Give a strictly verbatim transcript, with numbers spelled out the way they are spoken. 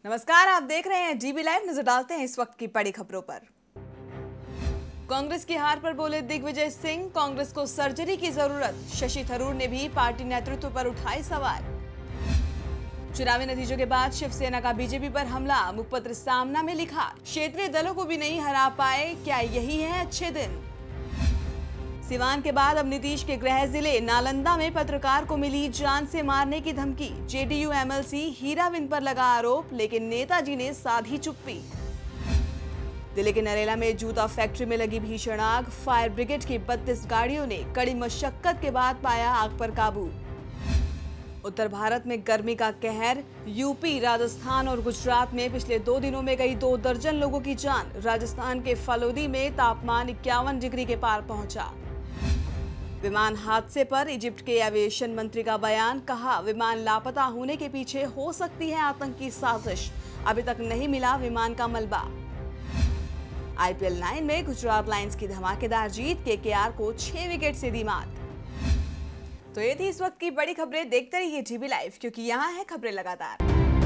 नमस्कार, आप देख रहे हैं डीबी लाइव। नजर डालते हैं इस वक्त की बड़ी खबरों पर। कांग्रेस की हार पर बोले दिग्विजय सिंह, कांग्रेस को सर्जरी की जरूरत। शशि थरूर ने भी पार्टी नेतृत्व पर उठाए सवाल। चुनावी नतीजों के बाद शिवसेना का बीजेपी पर हमला। मुखपत्र सामना में लिखा, क्षेत्रीय दलों को भी नहीं हरा पाए, क्या यही है अच्छे दिन। सिवान के बाद अब नीतीश के गृह जिले नालंदा में पत्रकार को मिली जान से मारने की धमकी। जेडीयू एमएलसी हीराविंद पर लगा आरोप, लेकिन नेताजी ने साधी चुप्पी। दिल्ली के नरेला में जूता फैक्ट्री में लगी भीषण आग। फायर ब्रिगेड की बत्तीस गाड़ियों ने कड़ी मशक्कत के बाद पाया आग पर काबू। उत्तर भारत में गर्मी का कहर। यूपी, राजस्थान और गुजरात में पिछले दो दिनों में गई दो दर्जन लोगों की जान। राजस्थान के फलोदी में तापमान इक्यावन डिग्री के पार पहुंचा। विमान हादसे पर इजिप्ट के एविएशन मंत्री का बयान। कहा, विमान लापता होने के पीछे हो सकती है आतंकी साजिश। अभी तक नहीं मिला विमान का मलबा। आईपीएल नाइन में गुजरात लायंस की धमाकेदार जीत। केकेआर को छह विकेट से दी मात। तो ये थी इस वक्त की बड़ी खबरें। देखते रहिए डीबी लाइव, क्योंकि यहाँ है खबरें लगातार।